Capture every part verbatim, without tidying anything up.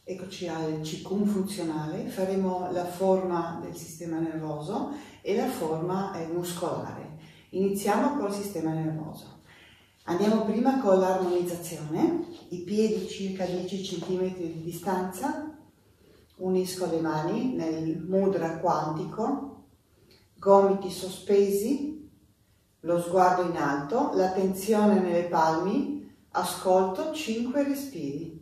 Eccoci al Qigong funzionale, faremo la forma del sistema nervoso e la forma muscolare. Iniziamo col sistema nervoso. Andiamo prima con l'armonizzazione, i piedi circa dieci centimetri di distanza, unisco le mani nel mudra quantico, gomiti sospesi, lo sguardo in alto, l'attenzione nelle palmi, ascolto cinque respiri.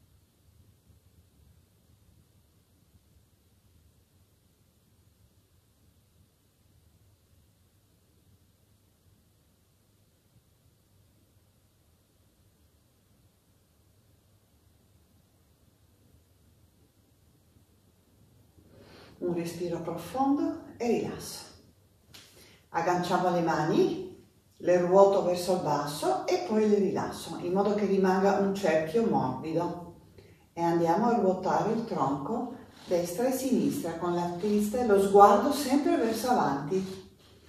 Un respiro profondo e rilasso. Agganciamo le mani, le ruoto verso il basso e poi le rilasso in modo che rimanga un cerchio morbido. E andiamo a ruotare il tronco destra e sinistra con la testa e lo sguardo sempre verso avanti.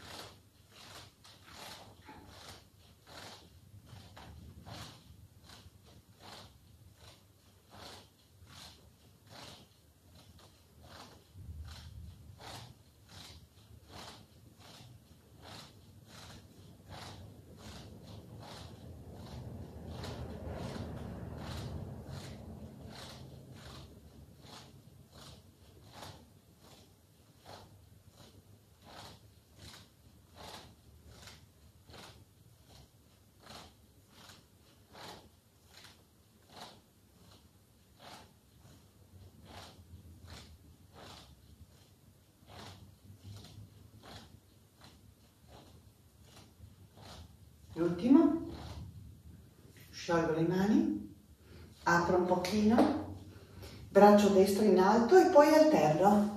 L'ultimo, sciolgo le mani, apro un pochino, braccio destro in alto e poi alterno.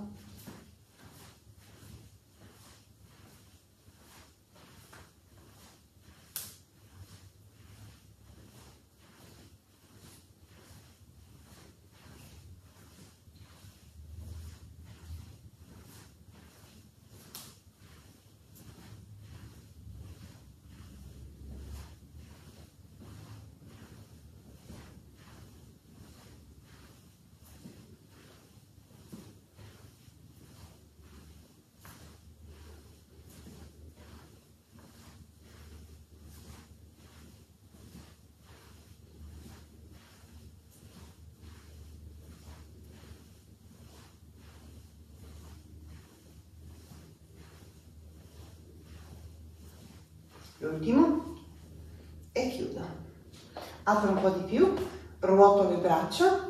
L'ultimo e chiudo. Apro un po' di più, ruoto le braccia.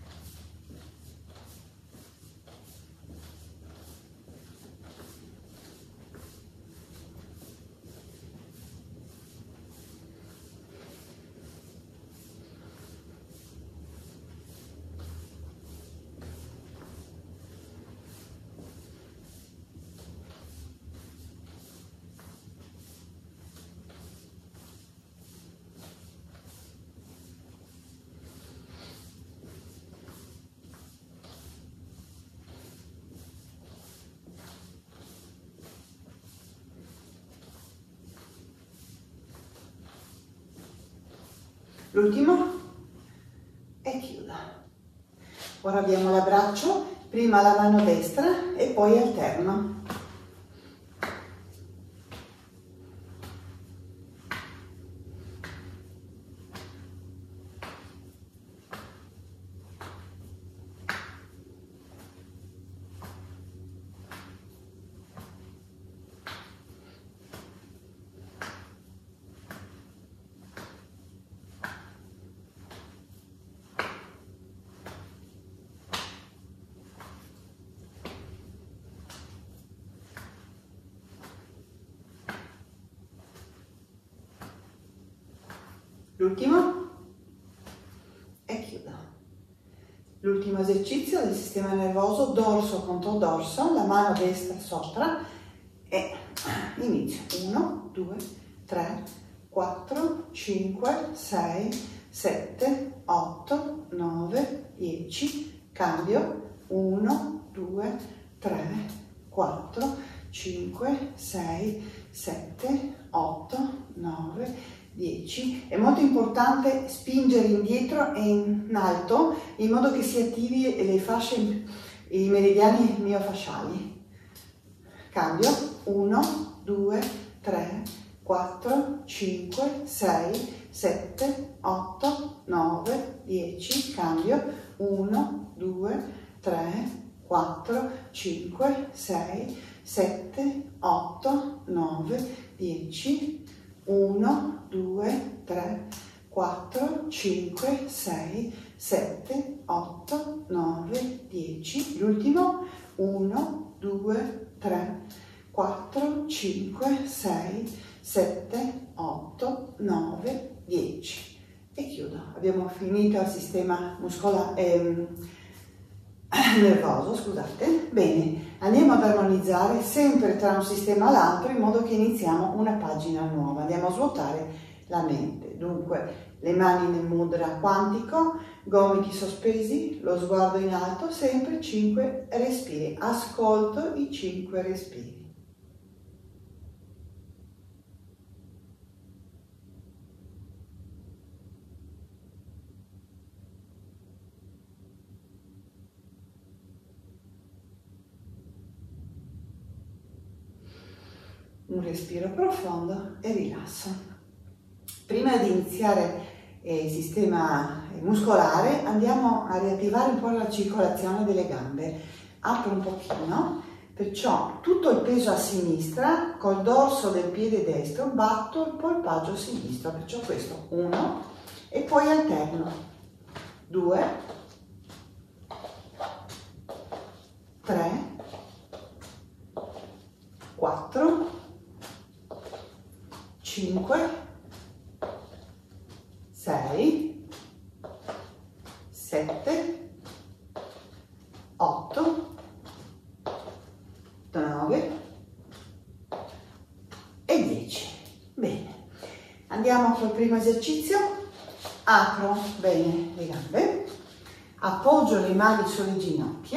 L'ultimo e chiudo. Ora abbiamo l'abbraccio, prima la mano destra e poi alterno. L'ultimo e chiudo. L'ultimo esercizio del sistema nervoso, dorso contro dorso, la mano destra sopra e inizio. uno, due, tre, quattro, cinque, sei, sette, otto, nove, dieci, cambio. uno, due, tre, quattro, cinque, sei, sette, otto, nove, dieci. È molto importante spingere indietro e in alto in modo che si attivi le fasce, i meridiani miofasciali. Cambio, uno, due, tre, quattro, cinque, sei, sette, otto, nove, dieci. Cambio, uno, due, tre, quattro, cinque, sei, sette, otto, nove, dieci. uno, due, tre, quattro, cinque, sei, sette, otto, nove, dieci. L'ultimo, uno, due, tre, quattro, cinque, sei, sette, otto, nove, dieci. E chiudo. Abbiamo finito il sistema muscolare, ehm, nervoso, scusate. Bene, andiamo ad armonizzare sempre tra un sistema e l'altro in modo che iniziamo una pagina nuova. Andiamo a svuotare la mente. Dunque, le mani nel mudra quantico, gomiti sospesi, lo sguardo in alto, sempre cinque respiri. Ascolto i cinque respiri. Un respiro profondo e rilasso. Prima di iniziare il sistema muscolare andiamo a riattivare un po' la circolazione delle gambe. Apro un pochino, perciò tutto il peso a sinistra, col dorso del piede destro batto il polpaggio sinistro, perciò questo, uno, e poi alterno, due, tre, quattro, cinque, sei, sette, otto, nove e dieci. Bene, andiamo col primo esercizio. Apro bene le gambe, appoggio le mani sulle ginocchia,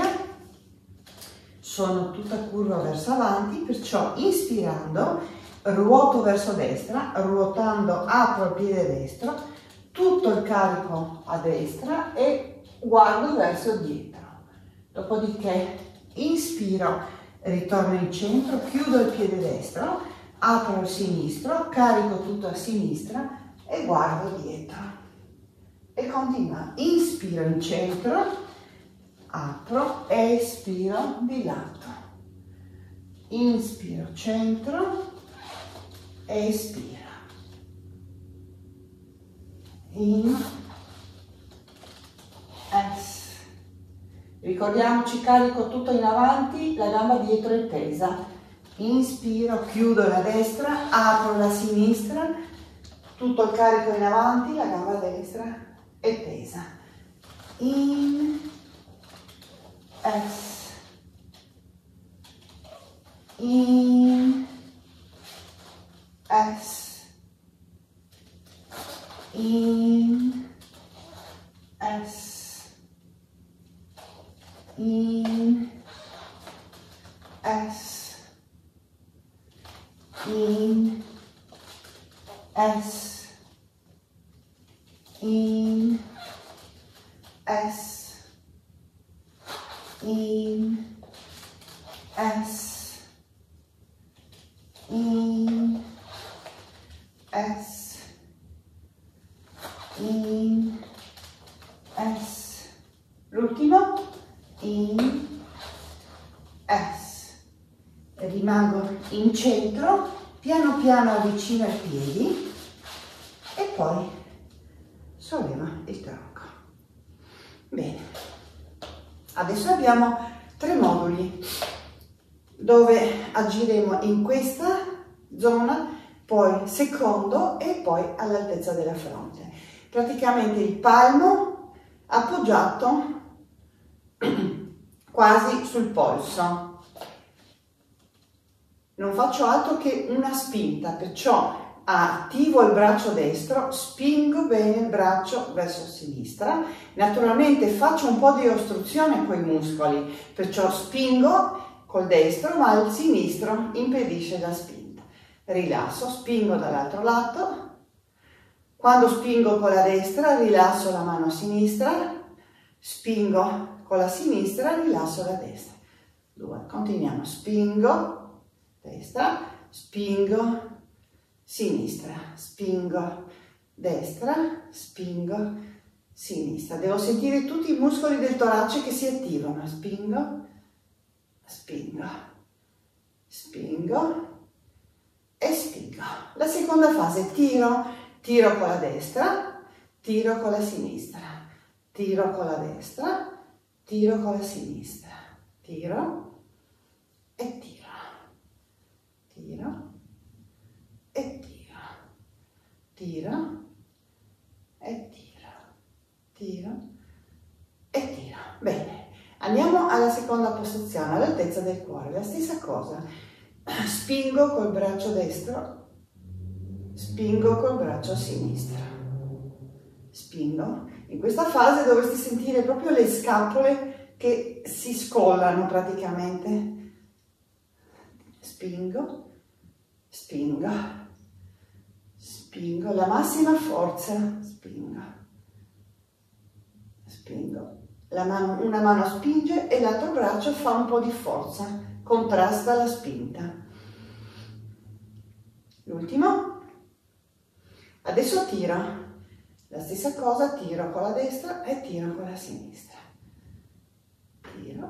sono tutta curva verso avanti, perciò inspirando ruoto verso destra, ruotando apro il piede destro, tutto il carico a destra e guardo verso dietro. Dopodiché inspiro, ritorno in centro, chiudo il piede destro, apro il sinistro, carico tutto a sinistra e guardo dietro. E continua. Inspiro in centro, apro, espiro di lato. Inspiro centro, espira. In, es. Ricordiamoci, carico tutto in avanti, la gamba dietro è tesa. Inspiro, chiudo la destra, apro la sinistra, tutto il carico in avanti, la gamba destra è tesa. In, es. In, es, in, es, in, es, in, es, in, es, in, es, in, es, in, es, l'ultimo, in, es. Rimango in centro, piano piano avvicino i piedi e poi sollevo il tronco. Bene, adesso abbiamo tre moduli dove agiremo in questa zona, poi secondo e poi all'altezza della fronte. Praticamente il palmo appoggiato quasi sul polso. Non faccio altro che una spinta, perciò attivo il braccio destro, spingo bene il braccio verso sinistra. Naturalmente faccio un po' di ostruzione con i muscoli, perciò spingo col destro, ma il sinistro impedisce la spinta. Rilasso, spingo dall'altro lato, Quando spingo con la destra, rilasso la mano sinistra, spingo con la sinistra, rilasso la destra. Due, continuiamo, spingo, destra, spingo, sinistra, spingo, destra, spingo, sinistra. Devo sentire tutti i muscoli del torace che si attivano. Spingo, spingo, spingo e spingo. La seconda fase, tiro, tiro con la destra, tiro con la sinistra, tiro con la destra, tiro con la sinistra, tiro e tiro, tiro e tiro, tiro e tiro, tiro e tiro. Bene, andiamo alla seconda posizione, all'altezza del cuore, la stessa cosa. Spingo col braccio destro, spingo col braccio sinistro, spingo. In questa fase dovresti sentire proprio le scapole che si scollano praticamente. Spingo, spingo, spingo, la massima forza, spingo, spingo. La mano, una mano spinge e l'altro braccio fa un po' di forza, contrasta la spinta. L'ultimo. Adesso tiro, la stessa cosa, tiro con la destra e tiro con la sinistra. Tiro,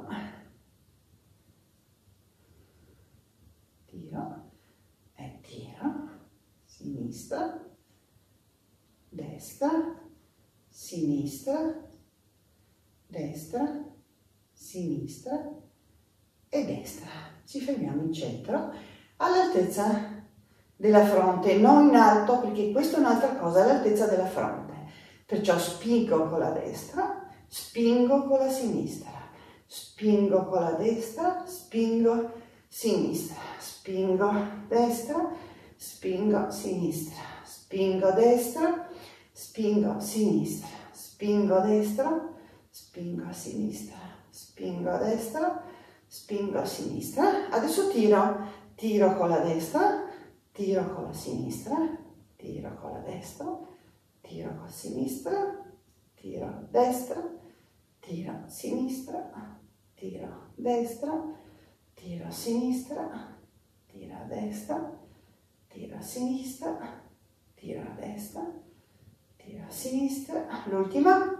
tiro e tiro, sinistra, destra, sinistra, destra, sinistra e destra. Ci fermiamo in centro, all'altezza della fronte, non in alto, perché questa è un'altra cosa, all'altezza della fronte. Perciò spingo con la destra, spingo con la sinistra, spingo con la destra, spingo sinistra, spingo destra, spingo sinistra, spingo destra, spingo sinistra, spingo destra, spingo sinistra, spingo destra, spingo sinistra. Adesso tiro, tiro con la destra, tiro con la sinistra, tiro con la destra, tiro con la sinistra, tiro destra, tiro sinistra, tiro destra, tiro sinistra, tiro destra, tiro sinistra, tiro destra, tiro sinistra. L'ultima.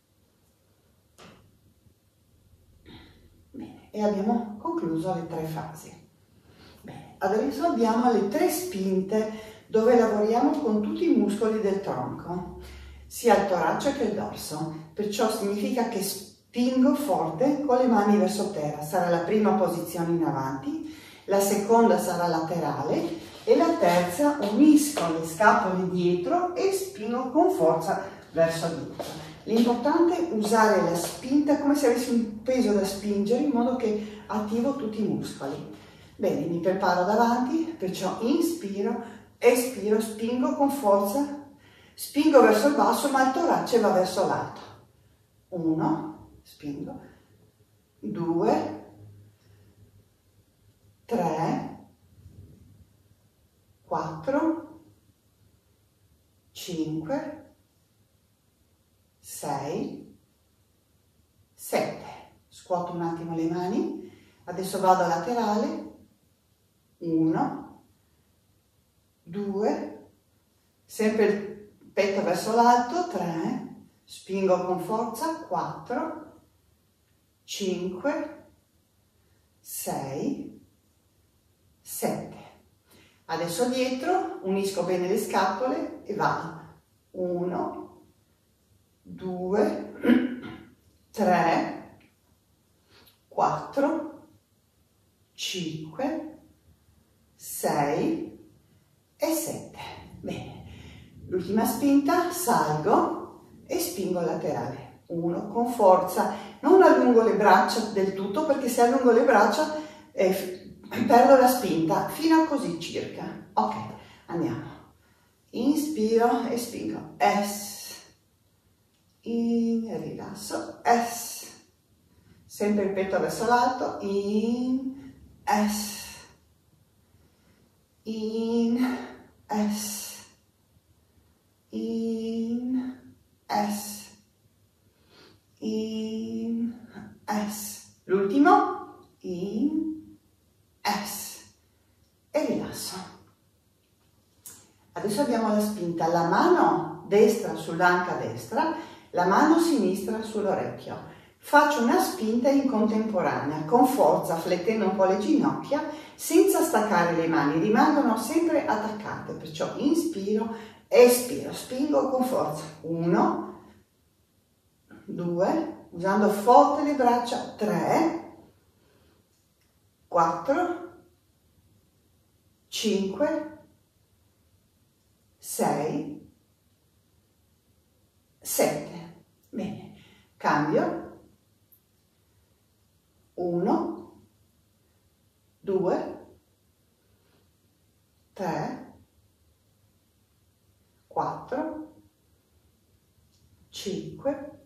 Bene, e abbiamo concluso le tre fasi. Bene, adesso abbiamo le tre spinte dove lavoriamo con tutti i muscoli del tronco, sia il torace che il dorso. Perciò significa che spingo forte con le mani verso terra. Sarà la prima posizione in avanti, la seconda sarà laterale e la terza unisco le scapole dietro e spingo con forza verso dietro. L'importante è usare la spinta come se avessi un peso da spingere in modo che attivo tutti i muscoli. Bene, mi preparo davanti, perciò inspiro, espiro, spingo con forza, spingo verso il basso ma il torace va verso l'alto. Uno, spingo, due, tre, quattro, cinque, sei, sette. Scuoto un attimo le mani, adesso vado laterale, uno, due, sempre il petto verso l'alto, tre, spingo con forza, quattro, cinque, sei, sette. Adesso dietro, unisco bene le scapole e vado, uno, due, tre, quattro, cinque, sei e sette. Bene, l'ultima spinta, salgo e spingo laterale. Uno, con forza, non allungo le braccia del tutto perché se allungo le braccia eh, perdo la spinta, fino a così circa. Ok, andiamo. Inspiro e spingo. S. In, rilasso. S. Sempre il petto verso l'alto. In. S. In, S, in, in, S. L'ultimo, in, S. E rilasso. Adesso abbiamo la spinta, la mano destra sull'anca destra, la mano sinistra sull'orecchio. Faccio una spinta in contemporanea, con forza, flettendo un po' le ginocchia, senza staccare le mani, rimangono sempre attaccate. Perciò inspiro, espiro, spingo con forza. Uno, due, usando forte le braccia, tre, quattro, cinque, sei, sette. Bene, cambio. Uno, due, tre, quattro, cinque,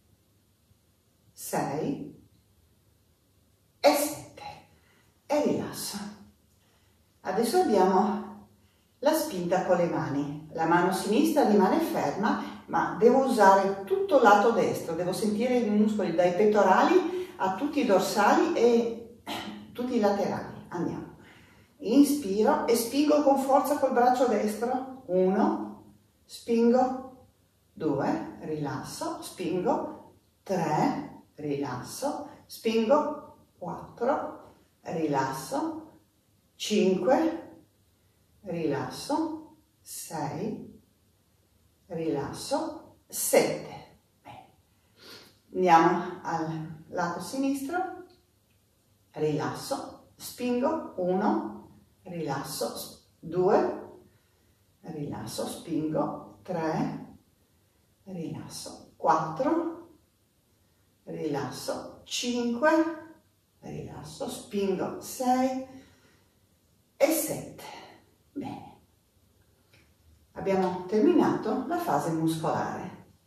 sei e sette. E rilasso. Adesso abbiamo la spinta con le mani. La mano sinistra rimane ferma, ma devo usare tutto il lato destro, devo sentire i muscoli dai pettorali a tutti i dorsali e tutti i laterali. Andiamo. Inspiro e spingo con forza col braccio destro. Uno, spingo, due, rilasso, spingo, tre, rilasso, spingo, quattro, rilasso, cinque, rilasso, sei, rilasso, sette. Bene. Andiamo al lato sinistro, rilasso, spingo, uno, rilasso, due, rilasso, spingo, tre, rilasso, quattro, rilasso, cinque, rilasso, spingo, sei e sette. Bene. Abbiamo terminato la fase muscolare.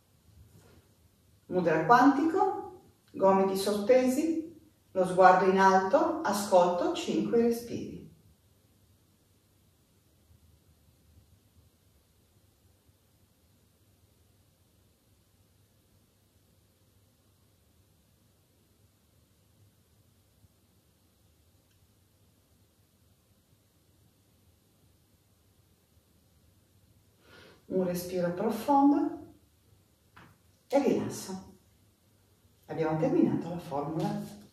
Mudra quantico, gomiti sospesi, lo sguardo in alto, ascolto cinque respiri. Un respiro profondo e rilasso. Abbiamo terminato la formula.